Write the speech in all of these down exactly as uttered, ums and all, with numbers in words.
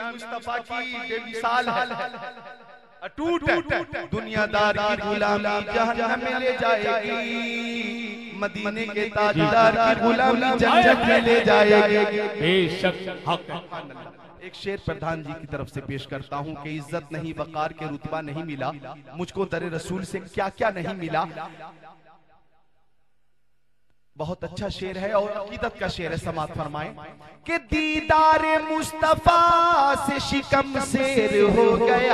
मुस्तफा की बेमिसाल है, अटूट है। दुनियादार की गुलामी जहन्नम में ले जाएगी, मदीने के ताजदार की गुलामी जन्नत में ले जाएगी। बेशक हक। एक शेर प्रधान जी की तरफ से पेश करता हूँ कि इज्जत नहीं, वकार के रुतबा नहीं मिला, मुझको दरे रसूल से क्या क्या नहीं मिला। बहुत अच्छा शेर है और अकीदत का शेर है, समात फरमाएं कि दीदार मुस्तफा से शिकम शेर हो गया,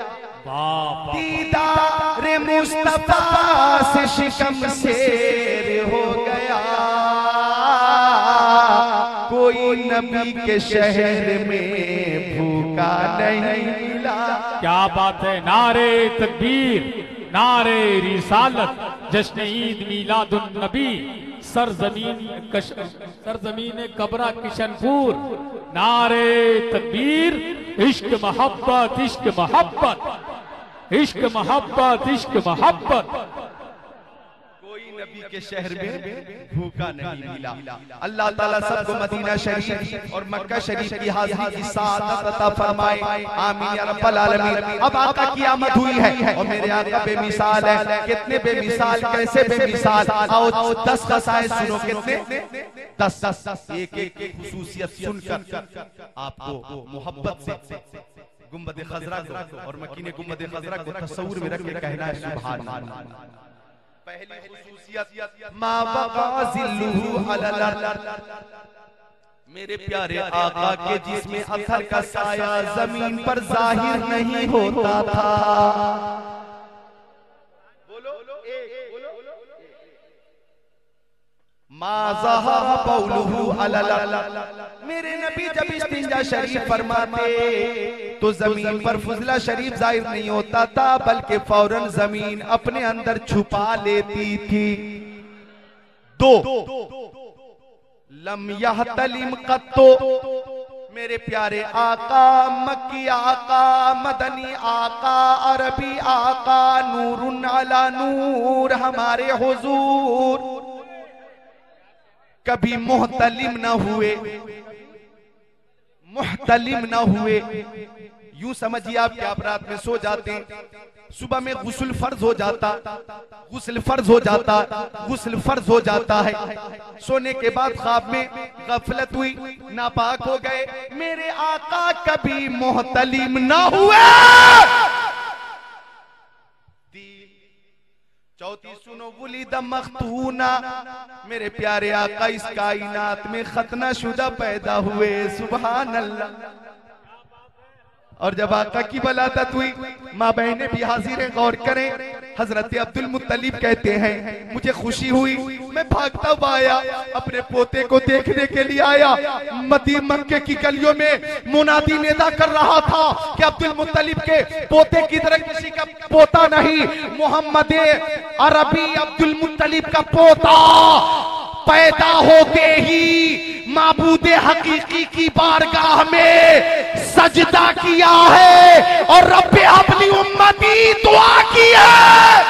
दीदार मुस्तफा से शिकम शेर हो गया, कोई नबी के शहर में भूखा नहीं मिला। क्या बात है, नारे तकबीर, नारे रिसालत, जश्न ईद मीलादुन नबी, सरजमीन कश सरजमीन कबरा किशनपुर, नारे तकबीर, इश्क मोहब्बत, इश्क मोहब्बत, इश्क मोहब्बत, इश्क मोहब्बत। कोई नबी के शहर में भूखा नहीं मिला। अल्लाह ताला सबको मदीना शरीफ और मक्का शरीफ की हाजिरी की सादत अता फरमाए, आमीन या रब्बल आलमीन। अब आका की आमद हुई है और मेरे आका बेमिसाल है। कितने बेमिसाल, कैसे बेमिसाल, आओ दस खसाइस सुनो। कितने? दस दस एक एक खुसूसियत सुनकर आपको मोहब्बत से गुंबद खजरा को और मकीने गुंबद खजरा को तस्वुर में रख के कहना है सुभान अल्लाह। पहली खुसूसियत मा बका जिल्लुहु अलल, मेरे प्यारे आका के जिसमें अथर का साया जमीन पर जाहिर नहीं होता था। बोलो मा ज़हरा बौलुहु अलल, मेरे नबी जब इस्तिंजा शरीफ फरमाते तो जमीन पर फुजला शरीफ जाहिर नहीं होता था, बल्कि फौरन जमीन अपने अंदर छुपा लेती थी। दो लम यहतलिम कत्तो, मेरे प्यारे आका, मक्की आका, मदनी आका, अरबी आका, नूरुन अला नूर, हमारे हुजूर कभी मुहतलिम न हुए, मुहतलिम न हुए। यूं समझिए आप क्या, आप रात में सो जाते हैं, सुबह में गुस्ल फर्ज हो जाता, गुस्ल फर्ज हो जाता, गुस्ल फर्ज हो जाता है। सोने के बाद ख्वाब में गफलत हुई, नापाक हो गए, मेरे आका कभी मुहतलिम न हुए। चौथी सुनो, वुलिद मख्तूना, मेरे प्यारे आका इस कायनात में खतना शुदा पैदा हुए, सुभान अल्लाह। और जब आका की वलादत हुई, माँ बहनें भी हाजिर हैं, गौर करें। हजरत अब्दुल मुत्तलिब कहते हैं मुझे खुशी हुई, मैं भागता हुआ आया, अपने पोते को देखने के लिए आया। मदी मक्के की गलियों में मुनादी निदा कर रहा था कि अब्दुल मुत्तलिब के पोते की तरह किसी का पोता नहीं, मोहम्मद अरबी अब्दुल मुत्तलिब का पोता पैदा होते ही माबूदे हकीकी की बारगाह में सजदा किया है और रब्बे अपनी उम्मती दुआ की है।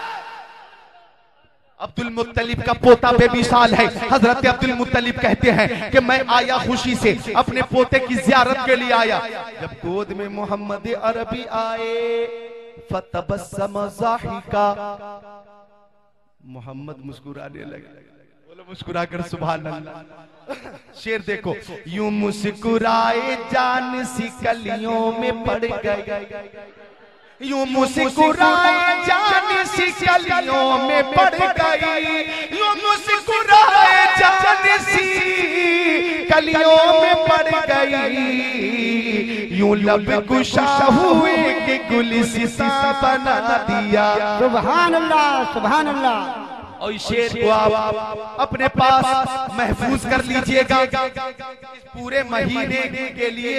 अब्दुल मुत्तलिब का पोता बेमिसाल है। हजरत अब्दुल मुत्तलिब कहते हैं कि मैं आया खुशी से, अपने पोते की जियारत के लिए आया। जब गोद में मोहम्मद अरबी आए, फतबस्सम ज़ाहिका, मोहम्मद मुस्कुराने लगे। बोलो मुस्कुरा कर सुभान अल्लाह। शेर देखो, यूं मुस्कुराए जान सी कलियों में पड़ गई, यूं मुस्कुराए जान सी कलियों में पड़ गई, यूं मुस्कुराए जान सी कलियों में पड़ गई, यूं लब गुशा हुए कि गुलिस्ता बना दिया। सुभान अल्लाह, सुभान अल्लाह। और इस शेर को आप अपने पास महफूज कर लीजिएगा। पूरे महीने के लिए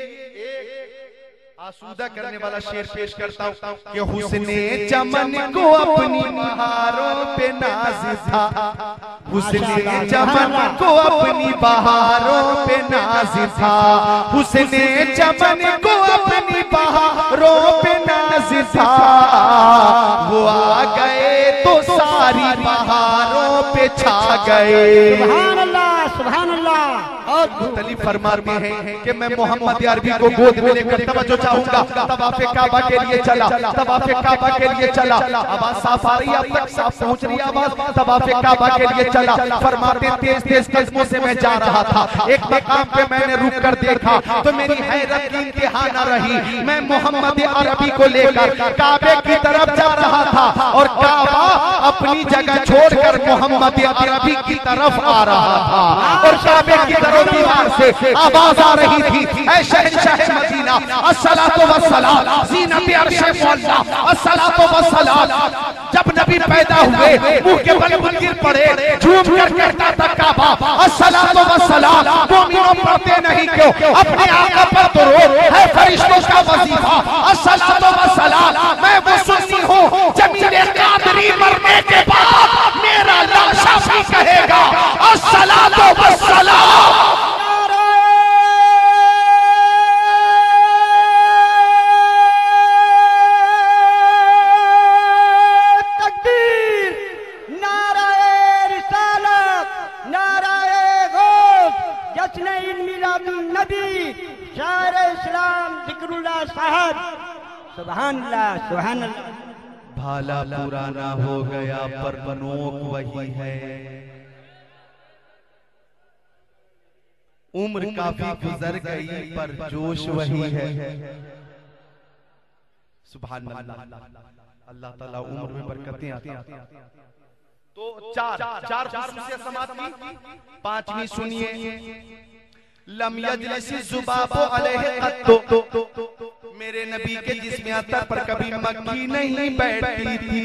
आसूदा करने वाला शेर पेश करता हूँ कि हुस्ने चमन को अपनी बहारों पे नाज था, हुस्ने चमन को अपनी बहारों पे नाज था, हुस्ने चमन को अपनी बहारों पे नाज था, वो आ गए तो सारी बहारों पे छा गए। सुभान अल्लाह, सुभान अल्लाह। और मुख्तलिफ फरमाते हैं कि मैं मोहम्मद अरबी को गोद में लेकर तवज्जो चाहूंगा, तवाफ़े काबा के लिए चला, तवाफ़े काबा के लिए चला। आवाज साफ आ रही है, अब तक साफ पहुंच रही है आवाज। तवाफ़े काबा के लिए चला, फरमाते तेज तेज कदमों से मैं जा रहा था, एक मकाम पे मैंने रुक कर देखा तो मेरी हैरत की इंतहा न रही। मैं मोहम्मद अरबी को लेकर काबे की तरफ जा रहा था और काबा अपनी जगह छोड़कर मोहम्मद अरबी की तरफ आ रहा था और काबे की तरफ दीवार से आवाज आ रही थी, ऐ शहंशाह मदीना अस्सलातु वस्सलाम ज़ीनत अर्श मौला अस्सलातु वस्सलाम। जब नबी पैदा हुए मुंह के बल गिर पड़े, झूम कर कहता था काबा अस्सलातु वस्सलाम। मोमिनों पढ़ते नहीं क्यों? अपने आका पर दुरूद है फरिश्तों का वजीफा अस्सलातु वस्सलाम। मैं वो सुन्नी हूँ जमीले कादरी मरने के बाद मेरा लाशा भी कहेगा अस्सलातु वस्सलाम। सुभानअल्लाह सुभानअल्लाह। भाला पुराना हो गया पर बनोक वही है, उम्र काफी गुजर गई पर जोश वही है। सुभानअल्लाह, अल्लाह ताला उम्र में बरकतें आती हैं। तो चार चार खुशूसियत समात की। पांचवी सुनिए, लम यजलिसी ज़ुबाबु अलैहि क़त्तु, मेरे नबी के जिस्म अतर पर कभी मक्खी नहीं बैठती थी।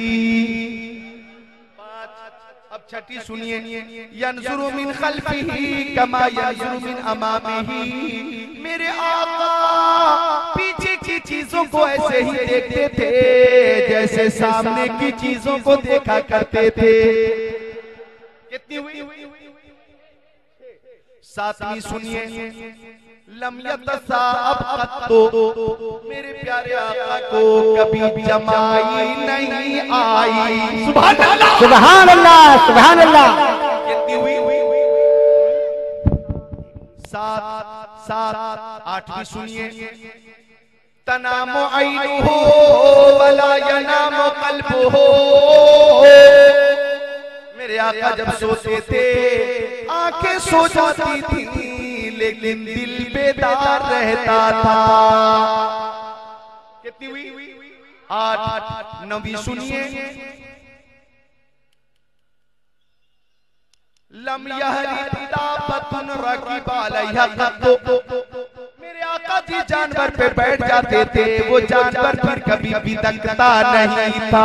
अब छठी सुनिए, यंजुरु मिन खल्फिही कमा यंजुरु मिन अमामिही, मेरे आका पीछे की चीजों को ऐसे ही देखते थे जैसे सामने की चीजों को देखा करते थे। कितनी हुई? सातवीं सुनिए, लम यतसाअब क़त्तु, मेरे प्यारे आका को कभी जमाई नहीं आई। सुभान अल्लाह सुभान अल्लाह सुभान अल्लाह। कितनी हुई? सात सात। आठवीं सुनिए, तनामु ऐनुहु वला यनामु क़ल्बुहु, मेरे आका जब सोते थे आंखें सो जाती थी लेकिन दिल बेदार रहता था। कितनी हुई? आठ। नवी सुनिए, लम यहरी दाबतुन रकीब अलैहा क़त्तु, मेरे आका जी जानवर पे बैठ जाते थे, वो जानवर फिर कभी भी दंगता नहीं था।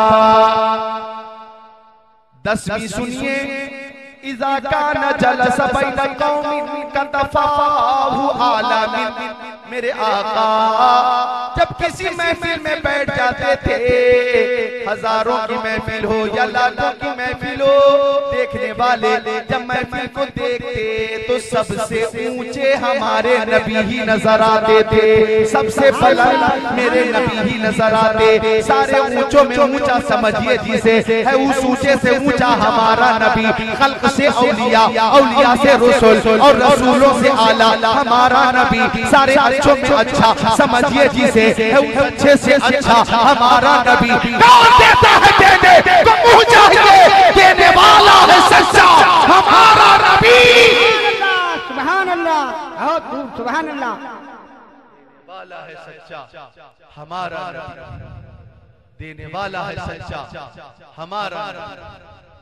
दसवीं सुनिए, इज़ा काना जलस बैन कौमिन कतफाहु आलामिन, मेरे आका जब किसी महफिल में बैठ जाते थे, हजारों की महफिल हो या लाखों की महफिल हो, देखने वाले जब महफिल को देखते तो सबसे ऊंचे हमारे नबी ही नजर आते थे, सबसे बुलंद मेरे नबी ही नजर आते। सारे ऊंचों में ऊंचा समझिए जिसे है, उस ऊंचे से ऊंचा हमारा नबी। खल्क से औलिया, औलिया से रसूल और रसूलों से आला हमारा नबी। सारे अच्छों में अच्छा समझिए जिसे है, अच्छे से अच्छा हमारा नबी। कौन देता है देने को मुंह चाहिए, देने वाला है सच्चा हमारा नबी। सुभान अल्लाह बहुत खूब सुभान अल्लाह। वाला है सच्चा हमारा नबी, देने वाला है सच्चा हमारा नबी।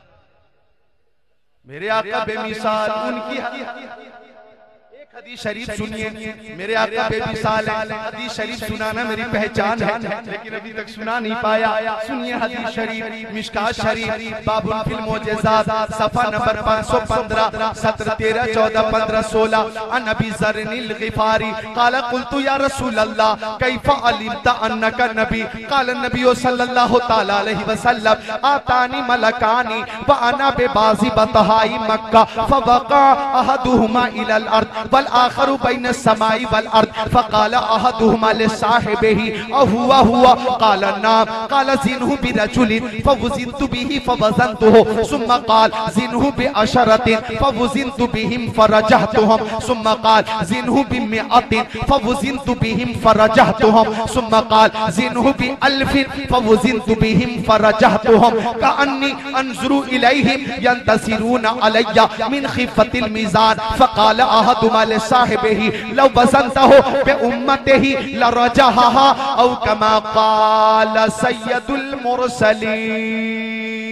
मेरे आका बेमिसाल, उनकी एक हदीस शरीफ सुनिए, मेरे आका बेमिसाल है। हदीस शरीफ सुनाना मेरी पहचान है, लेकिन अभी तक सुना नहीं पाया। सुनिए हदीस शरीफ, मिशकात शरीफ, बाबुल फिल मोजेज़ात, सफा नंबर पाँच सौ पंद्रह, सत्रह, तेरह, चौदह, पंद्रह, सोलह। अन अबी ज़र्रिल ग़िफ़ारी क़ाल क़ुल्तु या रसूल अल्लाह कैफ़ अलिमत अन्नका नबी, क़ाल नबी सल्लल्लाहु तआला अलैहि वसल्लम आतानी मलकानी व अना बेबाज़ी बतहाई मक्का फवक़ा अहदुहुमा इलल अर्द वल आखरु बैन समाई वल अर्द फकाल अहदुहुमा लिसाहिबिही अहुवा हुवा काल नाम काल जिनहु बिरजुलिन फवज़िनतु बिही फवज़नतुहु सुम्मा काल जिनहु बिअशरतिन फवज़िनतु बिहिम फरजहतुहुम सुम्मा काल जिनहु बिमिअतिन फवज़िनतु बिहिम फरजहतुहुम सुम्मा काल जिनहु बिअल्फिन फवज़िनतु बिहिम फरजहतुहुम कअन्नी अंजुरु इलैहिम यंतसिरून अलय्या मिन खिफतिल मीज़ान फकाल अहदुमा लिसाहिबिही लौ वज़नतहु बिउम्मतिही लरजहहा औ कमा काल सय्यदुल मुरसलीन।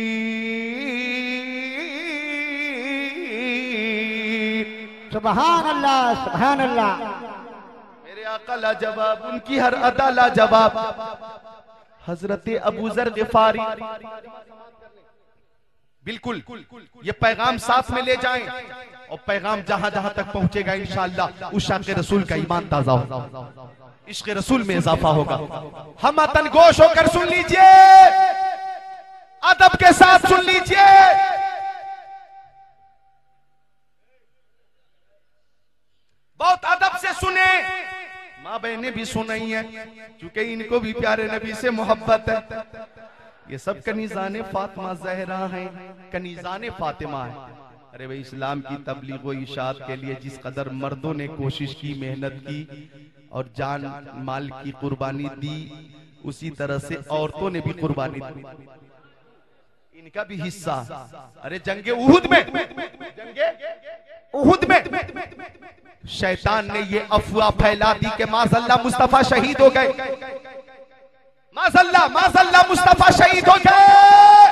सुभान अल्लाह सुभान अल्लाह। मेरे आका लाजवाब, उनकी हर अदा लाजवाब। हजरत अबू जर गिफारी, बिल्कुल ये पैगाम साथ में ले जाएं और पैगाम जहां जहां तक पहुंचेगा इंशाअल्लाह उस शाक़ रसूल का ईमान ताजा होगा, इश्क़ रसूल में इजाफा होगा। हम अतन गोश होकर सुन लीजिए, अदब के साथ सुन लीजिए। बहुत अदब से सुने, माँ बहनें भी सुन रही हैं क्योंकि इनको भी प्यारे नबी से मोहब्बत है। ये सब कनीज़ाने फातिमा ज़हरा हैं, कनीज़ाने फातिमा है। अरे भाई, इस्लाम की तबलीग व इशाअत के लिए जिस कदर मर्दों ने कोशिश की, मेहनत की और जान माल की कुर्बानी दी, उसी तरह से औरतों ने भी कुर्बानी दी, इनका भी हिस्सा। अरे जंगे उहुद में, जंगे उहुद में शैतान ने ये अफवाह फैला दी कि माज़अल्लाह मुस्तफा शहीद हो गए, माज़अल्लाह माज़अल्लाह मुस्तफा शहीद हो गए।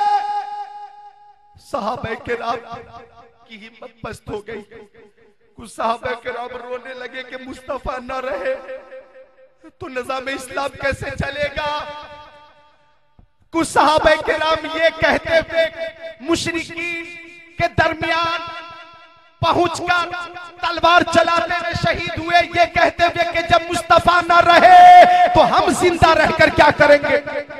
सहाबा किराम की हिम्मत पस्त हो गई। कुछ सहाबा किराम रोने लगे कि मुस्तफा न रहे तो निज़ाम इस्लाम कैसे चलेगा। कुछ सहाबा किराम ये कहते हुए मुशरिकीन के दरमियान पहुंचकर तलवार चलाते हुए शहीद हुए, ये कहते हुए कि जब मुस्तफा न रहे तो हम जिंदा रहकर क्या करेंगे।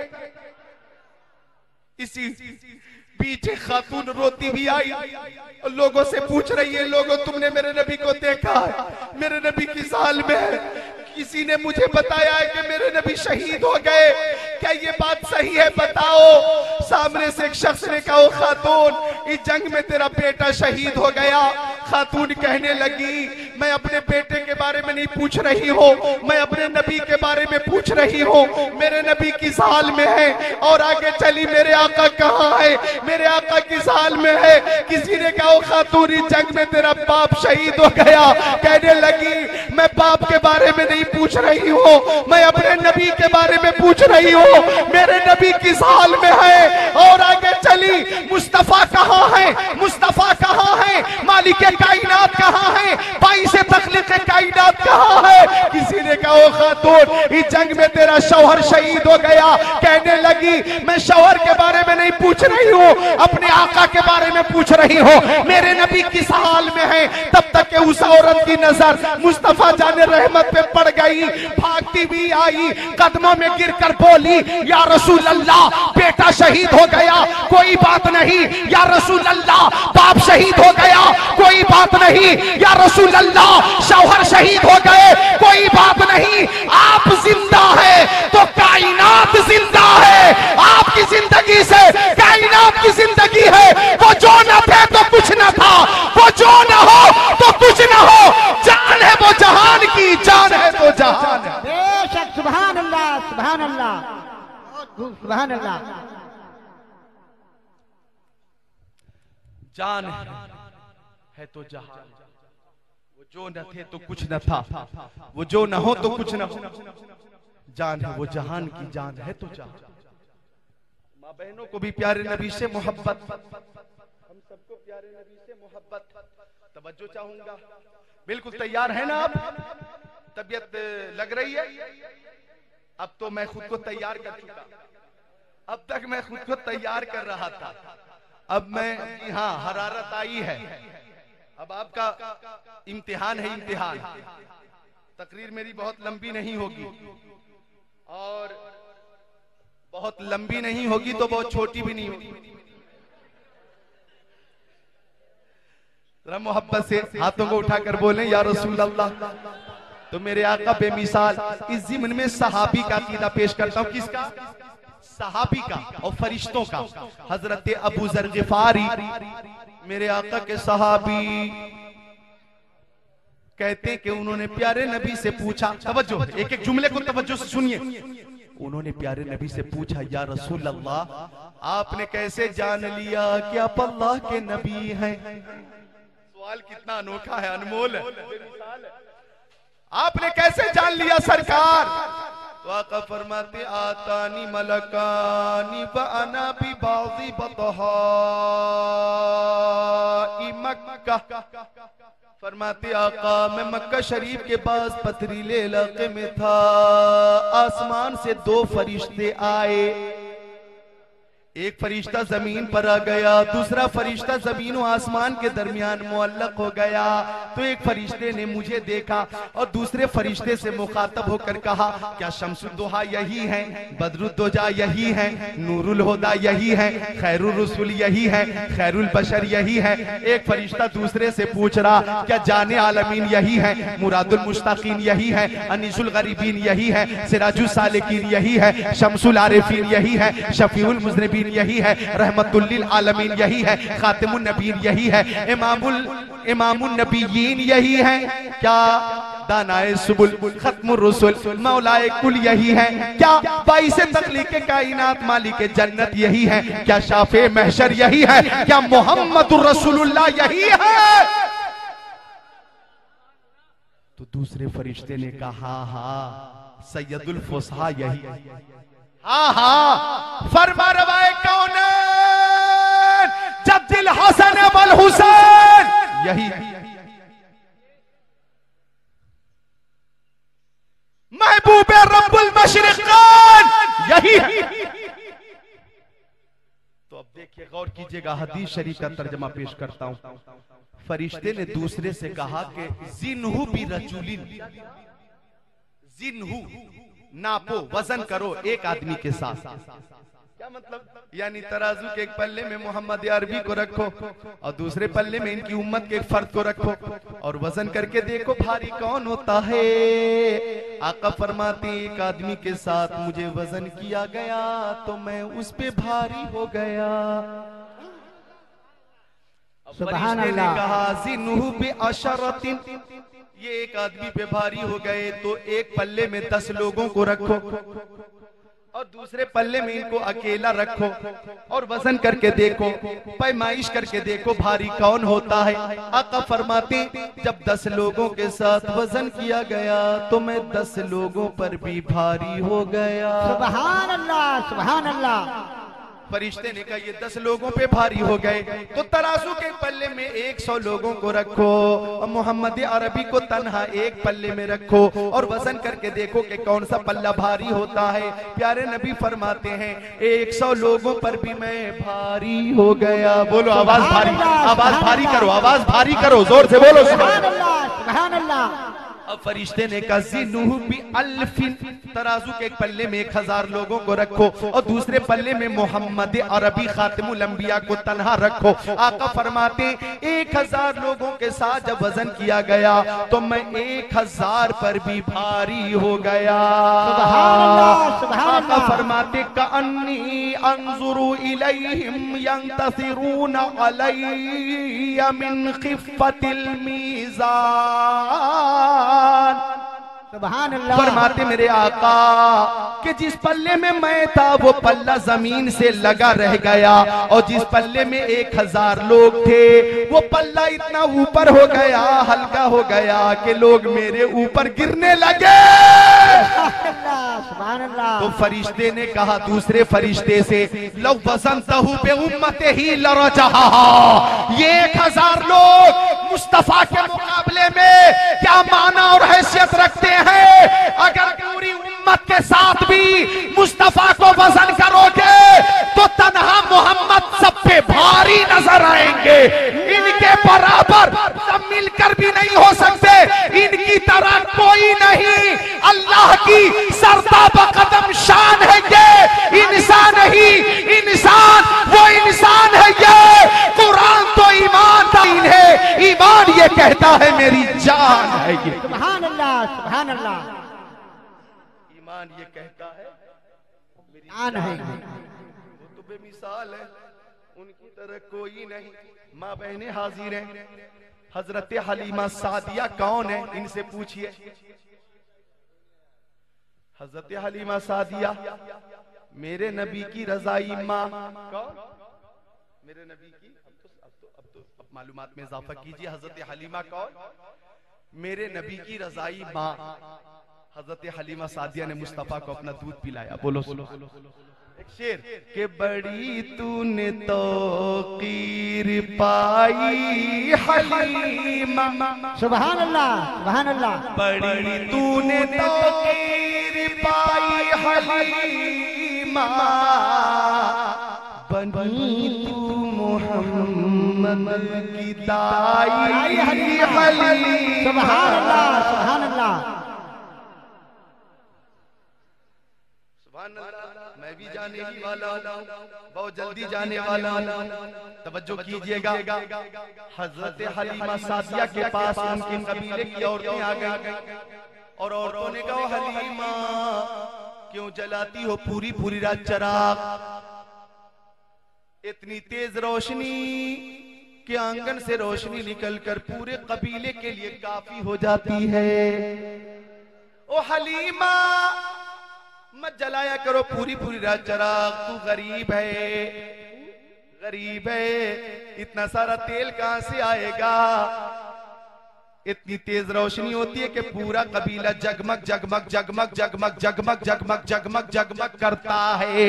इसी बीच खातून रोती भी आई और लोगों से पूछ रही है, लोगों तुमने मेरे नबी को देखा है, मेरे नबी किस हाल में है। किसी ने मुझे बताया है कि मेरे नबी शहीद हो गए, क्या ये बात सही है, बताओ। सामने से एक शख्स ने कहा, खातून इस जंग में तेरा बेटा शहीद हो गया। खातून कहने लगी, मैं अपने बेटे के बारे में नहीं पूछ रही हूँ, मैं अपने नबी के बारे में पूछ रही हूँ, मेरे नबी किस हाल में है। और आगे चली, मेरे आका कहाँ है, मेरे आका किस हाल में है। किसी ने कहा, खातून इस जंग में तेरा बाप शहीद हो गया। कहने लगी, मैं बाप के बारे में नहीं पूछ रही हूँ, मैं अपने नबी के बारे में पूछ रही हूँ, मेरे नबी किस हाल में है। और आगे चली, मुस्तफा कहाँ है, मुस्तफा कहाँ है, मालिक कायनात कहाँ है, बाई से तखलीक कायनात कहाँ है। किसी ने कहा, खातून इस जंग में तेरा शौहर शहीद हो गया। कहने लगी, मैं शौहर के बारे में नहीं पूछ रही हूँ, अपने आका के बारे में पूछ रही हूँ, मेरे नबी किस हाल में है। तब तक के उस औरत की नजर मुस्तफा जाने रहमत पे पड़ गई, भागती भी आई, कदमों में गिरकर बोली, या रसूल अल्लाह बेटा शहीद हो गया, कोई बात नहीं। या रसूल अल्लाह बाप शहीद हो गया, कोई बात नहीं। या रसूल अल्लाह शौहर शहीद हो गए, कोई बात नहीं। आप जिंदा है तो कायनात जिंदा है, आपकी जिंदगी से कायनात की जिंदगी है। वो जो न थे तो कुछ न था, वो जो न हो तो कुछ न हो, जान है वो जहान की, जान है तो जहान है। बेशक सुभान अल्लाह सुभान अल्लाह सुभान अल्लाह। जान है तो जहान, वो जो न थे तो कुछ न था, वो जो न हो तो कुछ न हो, जान है वो जहान की, जान है तो जहान। माँ बहनों को भी प्यारे नबी से मोहब्बत, हम सबको प्यारे नबी से मोहब्बत, तवज्जो चाहूंगा। बिल्कुल तैयार है ना आप, तबीयत लग रही है। अब तो मैं खुद को तैयार कर चुका, अब तक मैं खुद को तैयार कर रहा था, अब मैं, हाँ हरारत आई है, अब आपका इम्तिहान है, इम्तिहान। तकरीर मेरी बहुत लंबी नहीं होगी और बहुत लंबी नहीं होगी तो बहुत छोटी भी नहीं होगी। जरा मोहब्बत से हाथों को उठाकर बोलें या रसूल अल्लाह। तो मेरे आका बेमिसाल इस ज़िम्न में सहाबी का अकीदा पेश करता हूं। किसका? सहाबी का और फरिश्तों का। हजरत अबू जर गिफारी मेरे आका के सहाबी कहते हैं कि उन्होंने प्यारे नबी से पूछा, तवज्जो, एक एक जुमले को तवज्जो से सुनिए। उन्होंने प्यारे नबी से पूछा, या रसूल अल्लाह आपने कैसे जान लिया कि आप अल्लाह के नबी हैं? सवाल कितना अनोखा है, अनमोल है। आपने कैसे जान लिया सरकार? तो आका फरमाते आतानी मलकानी व अना बि बाज़ी बतहा मक्का। फरमाते आका मैं मक्का शरीफ के पास पथरीले इलाके में था, आसमान से दो फरिश्ते आए। एक फरिश्ता जमीन पर आ गया, दूसरा फरिश्ता जमीन और आसमान के दरमियान मुअल्लक हो गया। तो एक फरिश्ते ने मुझे देखा और दूसरे फरिश्ते से मुखातब होकर कहा, क्या शम्सुद्दोहा यही है, बदरुद्दोजा यही है, नूरुल हुदा यही है, खैरुर रसूल यही है, खैरुल बशर यही है? एक फरिश्ता दूसरे से पूछ रहा, क्या जाने आलमीन यही है, मुरादुल मुश्ताकीन यही है, अनीसुल गरीबीन यही है, सिराजुल सालिकीन यही है, शम्सुल आरिफीन यही है, शफीउल मुज़निबीन यही है, रहमतुल लिल आलमीन यही है, खातिमुन नबीयीन यही है, इमामुल इमामुन नबीयीन यही है, क्या दानाए सुबुल खत्मुर रसूल मौलाए कुल यही है, क्या बाइसे तख्लीक़े कायनात मालिके जन्नत यही है, क्या शाफे महशर यही है, क्या मोहम्मदुर रसूलुल्लाह यही है? तो दूसरे फरिश्ते ने कहा, हाँ सैयदुल फुसहा यही है। हाँ हाँ फरमा रवाए कौन जद्दिल हसन वल हुसैन यही, महबूबे रब्बुल मशरिक़ैन यही है। तो अब देखिए, गौर कीजिएगा, हदीस शरीफ का तर्जमा पेश करता हूं। फरिश्ते ने दूसरे से कहा कि जिन्हु बि रजुलिन, जिन्हु नापो, वजन करो एक आदमी के साथ। क्या मतलब? यानी तराजू के एक पल्ले में मोहम्मद अरबी को रखो और दूसरे पल्ले में इनकी उम्मत के एक फर्द को रखो और वजन करके देखो भारी कौन होता है। आका फरमाते एक आदमी के साथ मुझे वजन किया गया तो मैं उस पे भारी हो गया। सुभान फरिश्ते ने अल्लाह। कहा जिन्हु बि अशरतिन, ये एक आदमी पे भारी हो गए तो एक पल्ले में दस लोगों को रखो और दूसरे पल्ले में इनको अकेला रखो और वजन करके देखो, पैमाइश करके देखो भारी कौन होता है। आका फरमाते जब दस लोगों के साथ वजन किया गया तो मैं दस लोगों पर भी भारी हो गया। सुभान अल्लाह, सुभान अल्लाह। फरिश्ते ने कहा ये दस लोगों पे भारी हो गए तो तराजू के पल्ले में एक सौ लोगों को रखो और मोहम्मद अरबी को तन्हा एक पल्ले में रखो और वजन करके देखो कि कौन सा पल्ला भारी होता है। प्यारे नबी फरमाते हैं एक सौ लोगों पर भी मैं भारी हो गया। बोलो आवाज भारी, आवाज भारी करो, आवाज भारी करो, जोर से बोलो सुभान अल्लाह, सुभान अल्लाह। अब फरिश्ते ने कहा जिन्हु बि अल्फिन, तराजू के एक पल्ले में एक हजार लोगों को रखो और दूसरे पल्ले में मोहम्मद अरबी खातिमुल अंबिया को तन्हा रखो। आका फरमाते एक हजार लोगों के साथ जब वजन किया गया तो मैं एक हजार पर भी भारी हो गया। आका फरमाते कअन्नी अंजुरु इलैहिम यंतसिरून अलैया मिन खिफ़्फ़तिल मीज़ान। फरमाते मेरे आका कि जिस पल्ले में मैं था वो पल्ला जमीन से लगा रह गया और जिस पल्ले में एक हजार लोग थे वो पल्ला इतना ऊपर हो गया, हल्का हो गया कि लोग मेरे ऊपर गिरने लगे। तो फरिश्ते ने कहा दूसरे फरिश्ते से लो वज़नतहु बि उम्मतिही लरजहा, ये एक हजार लोग मुस्तफा के मुकाबले में क्या माना और हैसियत रखते हैं। अगर पूरी उम्मत के साथ भी मुस्तफा को वजन करोगे तो तन्हा मोहम्मद सब पे भारी नजर आएंगे। इनके बराबर सब मिलकर भी नहीं हो सकते, इनकी तरह कोई नहीं। अल्लाह की की सरताब कदम शान है ये, इंसान नहीं इंसान वो इंसान है ये। कुरान तो ईमान दीन है, ईमान ये कहता है मेरी जान है ये। सुभान अल्लाह सुभान अल्लाह। ईमान ये कहता है मेरी जान है। वो तो बेमिसाल है, उनकी तरह कोई नहीं। माँ बहने हाजिर हैं, हजरत हलीमा सादिया कौन है इनसे पूछिए। हजरत हलीमा सादिया मेरे नबी की रजाई माँ। कौन? मेरे नबी की अब तो अब तो अब तो अब मालूमात में इजाफा कीजिए। हजरत हलीमा कौन? मेरे नबी की रजाई माँ। हजरत हलीमा सादिया ने मुस्तफा को अपना दूध पिलाया। बोलो बोलो एक शेर के बड़ी तूने तो कीर पाई हलीमा। सुभान अल्लाह सुभान अल्लाह। बड़ी तूने तो कीर पाई हलीमा, बनी तू मोहम्मद की दाई हलीमा। सुभान अल्लाह सुभान अल्लाह। मैं भी जाने ही वाला हूँ, बहुत जल्दी जाने वाला हूँ। तवज्जो कीजिएगा। हजरत हलीमा सादिया के पास उनके कबीले की औरतें आ गई और औरतों ने कहा, हलीमा क्यों जलाती हो पूरी पूरी रात चराग? इतनी तेज रोशनी कि आंगन से रोशनी निकलकर पूरे कबीले के लिए काफी हो जाती है। ओ हलीमा मत जलाया करो पूरी पूरी रात चराग, तू गरीब है गरीब है, इतना सारा तेल कहां से आएगा? इतनी तेज रोशनी होती है कि पूरा कबीला जगमग जगमग जगमग जगमग जगमग जगमग जगमग जगमग करता है।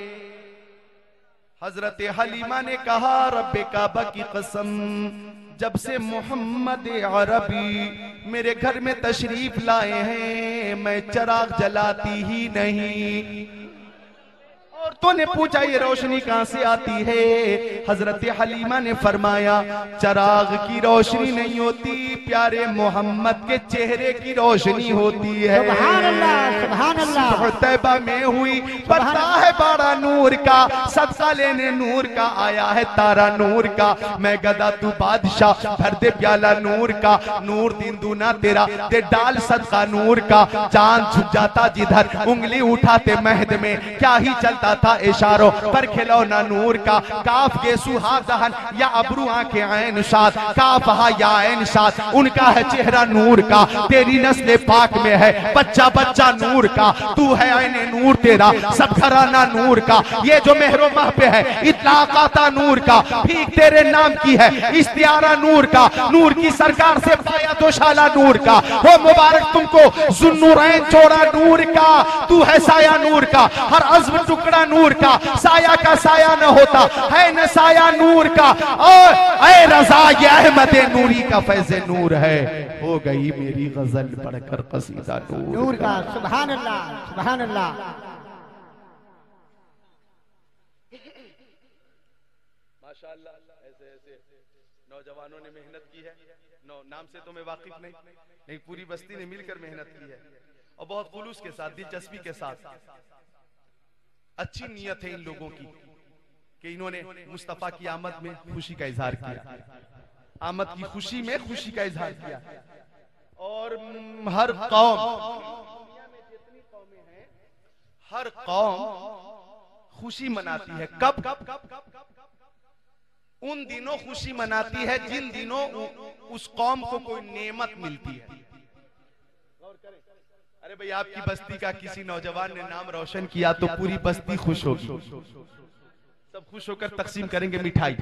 हजरत हलीमा ने कहा, रब्बे काबा की कसम, जब से मोहम्मद अरबी मेरे घर में तशरीफ लाए हैं मैं चराग जलाती ही नहीं। औरतों ने पूछा ये रोशनी कहां से आती है? हजरत हलीमा ने फरमाया चराग की रोशनी नहीं होती, प्यारे मोहम्मद के चेहरे की रोशनी होती है। सुभान अल्लाह सुभान अल्लाह। तैबा में हुई पता है बड़ा नूर का, सदका लेने नूर का आया है तारा नूर का। मैं गदा तू बादशाह, भर दे प्याला नूर का, नूर दिन दूना तेरा, दे डाल सदका नूर का। चांद झुक जाता जिधर, उंगली उठाते महद में, क्या ही चलता था इशारों पर खिलौना नूर का। काफ के सुहा दहन या अबरू आंखें ऐन साथ, काफ हा या ऐन साथ, उनका है चेहरा नूर का। तेरी नस्ल पाक में है बच्चा बच्चा नूर का, तू है ऐने नूर तेरा, सब घराना नूर का। ये जो मेहरो मह पे है इतलाक आता नूर का, भीख तेरे नाम की है इस्तियारा नूर का। नूर की सरकार से पाया दोशाला नूर का, हो मुबारक तुमको जुन्नूरैन चौड़ा नूर का। तू है साया नूर का, हर अज़्म टुकड़ा नूर का, साया का साया न होता है न साया नूर का। और ऐ रज़ा ये अहमद नूरी का फैज़े नूर है, हो गई मेरी गजल पढ़कर कसीदा नूर, नूर का। सुभान अल्लाह सुभान अल्लाह। माशाअल्लाह ऐसे ऐसे नौजवानों ने मेहनत की है। नौ नाम से तो मैं वाकिफ नहीं, नहीं पूरी बस्ती ने मिलकर मेहनत की है और बहुत खुलूस के साथ, दिलचस्पी के साथ। अच्छी नीयत है इन लोगों की कि इन्होंने मुस्तफा की आमद में खुशी का इजहार किया, आमद की खुशी में खुशी का इजहार किया। और हर कौम, दुनिया में जितनी कौमें हैं, हर कौम खुशी मनाती है। कब? उन दिनों खुशी मनाती है जिन दिनों उस कौम को कोई नेमत मिलती है। अरे भाई आपकी बस्ती का किसी नौजवान ने नाम रोशन किया तो पूरी बस्ती खुश होगी, सब खुश होकर तकसीम करेंगे मिठाई।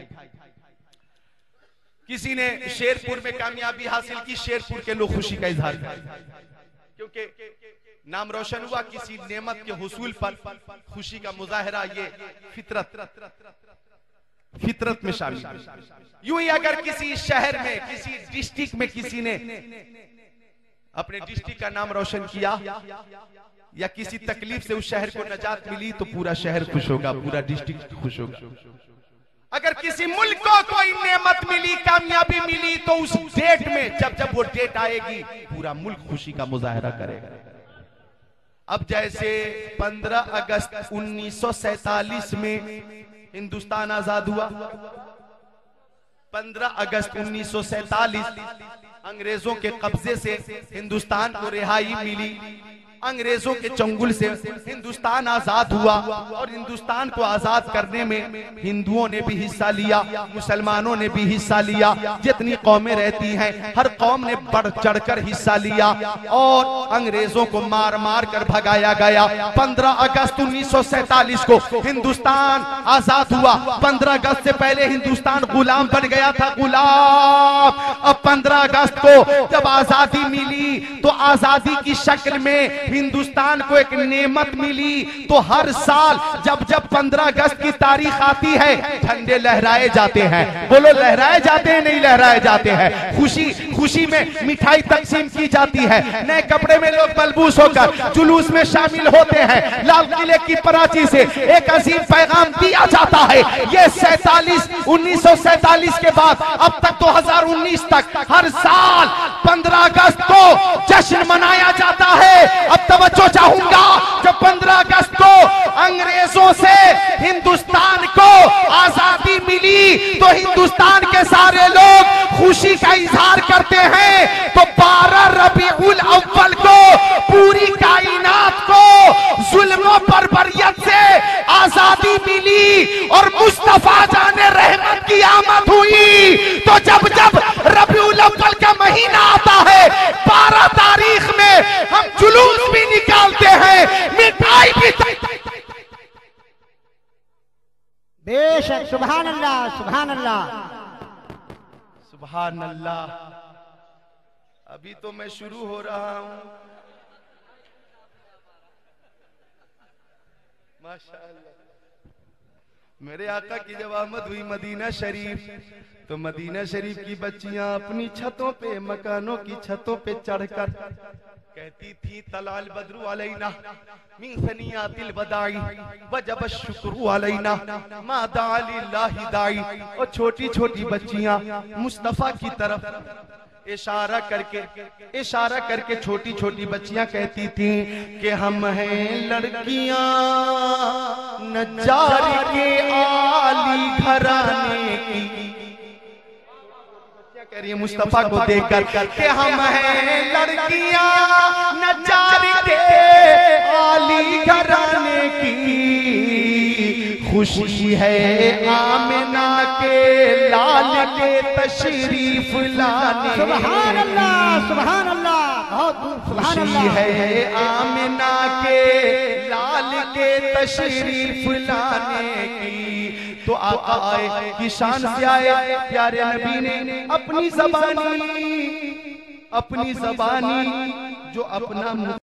किसी ने शेरपुर में कामयाबी हासिल की, शेरपुर के लोग खुशी का इजहार करें क्योंकि नाम रोशन हुआ किसी नेमत के हुसूल पर। खुशी का मुजाहरा ये फितरत फितरत में शामिल है। यूं ही अगर किसी शहर में, किसी डिस्ट्रिक्ट में किसी ने अपने डिस्ट्रिक्ट का नाम रोशन किया या किसी तकलीफ से उस शहर को नजात मिली तो पूरा शहर खुश होगा, पूरा डिस्ट्रिक्ट खुश होगा। अगर किसी मुल्क को कोई नेमत मिली, कामयाबी मिली तो उस डेट में, जब जब वो डेट आएगी, पूरा मुल्क खुशी का मुजाहरा करेगा। अब जैसे पंद्रह अगस्त उन्नीस सौ सैतालीस में हिंदुस्तान आजाद हुआ, पंद्रह अगस्त उन्नीस सौ सैतालीस अंग्रेजों के कब्जे से हिंदुस्तान को रिहाई मिली, अंग्रेजों के चंगुल से हिंदुस्तान आजाद हुआ। और हिंदुस्तान को आजाद करने में हिंदुओं ने भी हिस्सा लिया, मुसलमानों ने भी हिस्सा लिया, जितनी कौमें रहती हैं हर कौम ने बढ़ चढ़कर हिस्सा लिया और अंग्रेजों को मार मार कर भगाया गया। पंद्रह अगस्त उन्नीस सौ सैतालीस को हिंदुस्तान आजाद हुआ। पंद्रह अगस्त से पहले हिंदुस्तान गुलाम बन गया था, गुलाम। अब पंद्रह अगस्त को जब आजादी मिली तो आजादी की शक्ल में हिंदुस्तान को एक नेमत मिली। तो हर साल जब जब पंद्रह अगस्त की तारीख आती है झंडे लहराए जाते हैं। बोलो, लहराए जाते हैं नहीं लहराए जाते हैं? खुशी खुशी में मिठाई तकसीम की जाती है, नए कपड़े में लोग मलबूस होकर जुलूस में शामिल होते हैं। लाल किले की प्राची से एक अजीम पैगाम दिया जाता है। ये सैतालीस उन्नीस सौ सैतालीस के बाद अब तक दो हजार उन्नीस तक हर साल पंद्रह अगस्त को जश्न मनाया जाता है। अब तवज्जो चाहूंगा, जब पंद्रह अगस्त को अंग्रेजों से हिंदुस्तान को आजादी मिली तो हिंदुस्तान के सारे लोग खुशी का इजहार करते हैं। तो बारह रबीउल अव्वल को पूरी कायनात को जुल्म पर बरियत से आजादी मिली और मुस्तफा जाने रहमत की आमद हुई। तो जब जब रबीउल अव्वल का महीना आता है बारह तारीख में हम जुलूस भी निकालते हैं, मिठाई भी। बेशक, सुभान अल्लाह, सुभान अल्लाह, सुभान अल्लाह। अभी तो मैं शुरू हो रहा हूं, माशाअल्लाह। मेरे आका की जब आमद हुई मदीना शरीफ तो मदीना शरीफ की बच्चियां अपनी छतों पे, मकानों की छतों पे चढ़कर कहती थी तलाल बद्रु अलैना मिन सनियातिल वदाई वजब शुक्र अलैना मा दा लिल्लाहि दाई। और छोटी छोटी बच्चियां मुस्तफा की तरफ इशारा करके इशारा करके छोटी छोटी बच्चियां कहती थी कि हम हैं लड़कियां नज्जार के आली घराने की। कह रही है मुस्तफा को देखकर कि हम हैं लड़कियां नज्जार के आली घराने की। खुशी है आमिना के लाल के तशरीफ लाने। सुभान अल्लाह, सुभान अल्लाह, सुभान खुशी अल्लाह। है आमिना के लाल के तशरीफ लाने की। तो आका आए की शान से आए प्यारे नबी ने अपनी ज़बानी अपनी ज़बानी जो अपना